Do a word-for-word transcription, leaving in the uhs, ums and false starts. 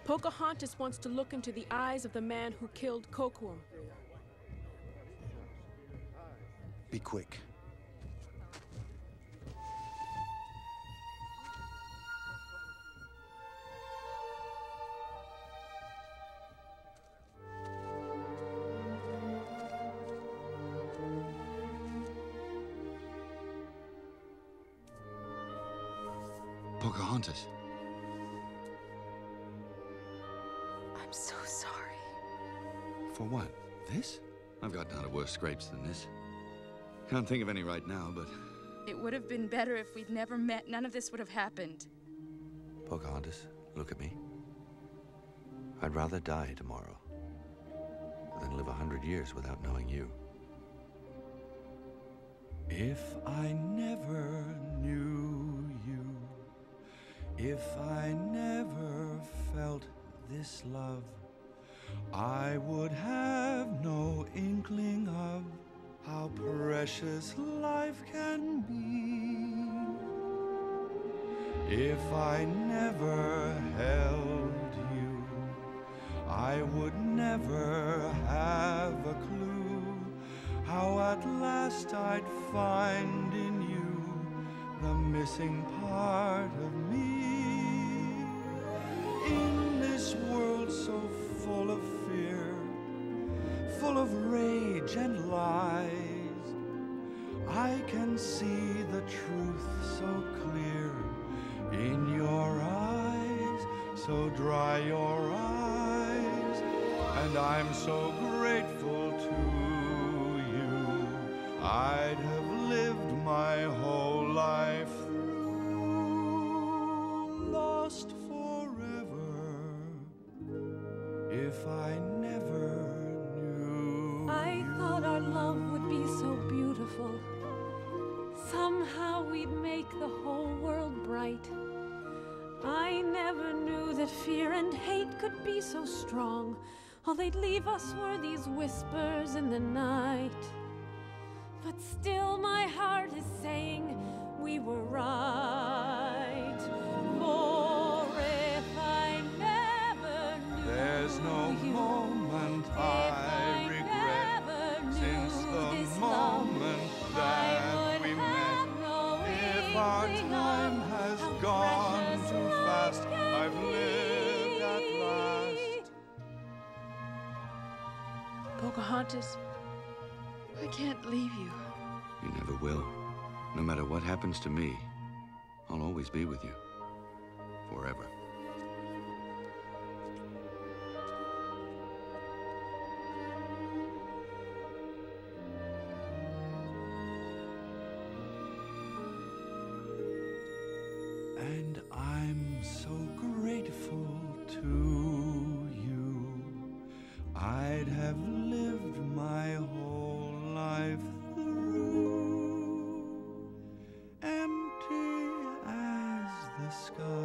Pocahontas wants to look into the eyes of the man who killed Kocoum. Be quick. Pocahontas. I'm so sorry. For what? This? I've gotten out of worse scrapes than this. Can't think of any right now, but... It would have been better if we'd never met. None of this would have happened. Pocahontas, look at me. I'd rather die tomorrow than live a hundred years without knowing you. If I never knew you, if I never felt this love, I would have no inkling of how precious life can be. If I never held you, I would never have a clue how at last I'd find in you the missing part of me. In this world so full of fear, full of rage and lies, I can see the truth so clear in your eyes, so dry your eyes, and I'm so grateful to you. I'd have lived my whole life through, lost forever, if I never knew I you. thought our love would be so beautiful. Somehow we'd make the whole world bright. I never knew that fear and hate could be so strong. All they'd leave us were these whispers in the night. But still my heart is saying we were right. For if I never knew There's no you, moment if I regret never knew since the this moment love, that I would we have met. no If our inkling time of has how gone precious too life fast, can I've lived at be. last. Pocahontas, I can't leave you. You never will. No matter what happens to me, I'll always be with you. Forever. And I'm so grateful to you. I'd have lived my whole life through, empty as the sky.